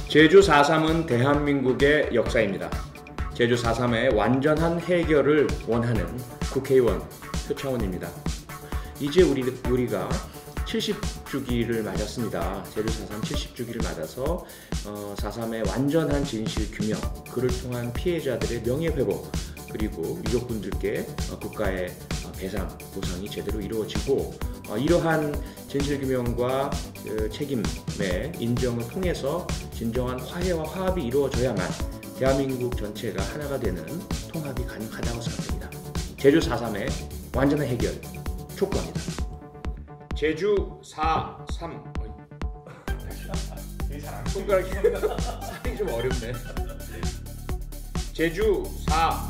제주 4.3은 대한민국의 역사입니다. 제주 4.3의 완전한 해결을 원하는 국회의원 표창원입니다. 이제 우리가 70주기를 맞았습니다. 제주 4.3 70주기를 맞아서 4.3의 완전한 진실 규명, 그를 통한 피해자들의 명예회복, 그리고 유족분들께 국가의 배상, 보상이 제대로 이루어지고 이러한 진실규명과 책임의 인정을 통해서 진정한 화해와 화합이 이루어져야만 대한민국 전체가 하나가 되는 통합이 가능하다고 생각됩니다. 제주 4.3의 완전한 해결 촉구합니다. 제주 4.3 손가락이 좀 어렵네. 제주 4